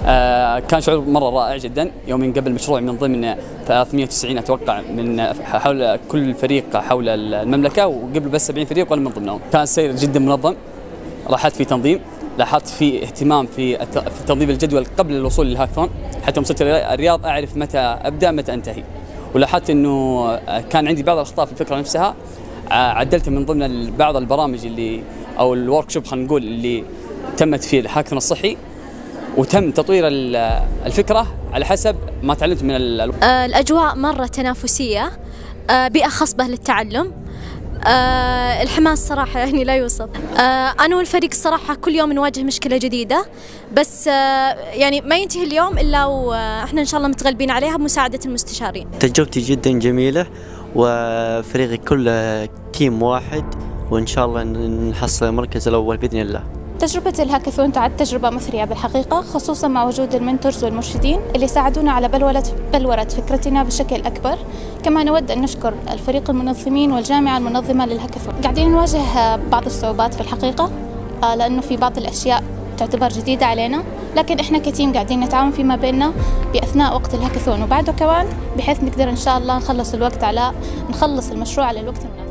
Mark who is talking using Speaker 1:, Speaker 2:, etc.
Speaker 1: كان شعور مرة رائع جدا يوم قبل مشروع من ضمن 390 أتوقع من حول كل فريق حول المملكة، وقبل بس 70 فريق وأنا من ضمنهم. كان سير جدا منظم، لاحظت في تنظيم، لاحظت في اهتمام في تنظيم الجدول قبل الوصول للهاكاثون، حتى وصلت الرياض أعرف متى أبدأ متى أنتهي. ولاحظت أنه كان عندي بعض الأخطاء في الفكرة نفسها، عدلتها من ضمن بعض البرامج اللي أو الورك شوب خلينا نقول اللي تمت في الهاكاثون الصحي، وتم تطوير الفكرة على حسب ما تعلمت من
Speaker 2: الأجواء مرة تنافسية، بيئة خصبة للتعلم، الحماس صراحة يعني لا يوصف. أنا والفريق الصراحة كل يوم نواجه مشكلة جديدة، بس يعني ما ينتهي اليوم إلا وإحنا إن شاء الله متغلبين عليها بمساعدة المستشارين.
Speaker 3: تجربتي جدا جميلة، وفريقي كله تيم واحد، وإن شاء الله نحصل المركز الأول بإذن الله.
Speaker 4: تجربة الهاكاثون تعد تجربة مثرية بالحقيقة، خصوصا مع وجود المنتورز والمرشدين اللي ساعدونا على بلورة فكرتنا بشكل أكبر. كما نود أن نشكر الفريق المنظمين والجامعة المنظمة للهاكاثون. قاعدين نواجه بعض الصعوبات في الحقيقة، لأنه في بعض الأشياء تعتبر جديدة علينا، لكن إحنا كتيم قاعدين نتعاون فيما بيننا بأثناء وقت الهاكاثون وبعده كمان، بحيث نقدر إن شاء الله نخلص المشروع على الوقت المناسب.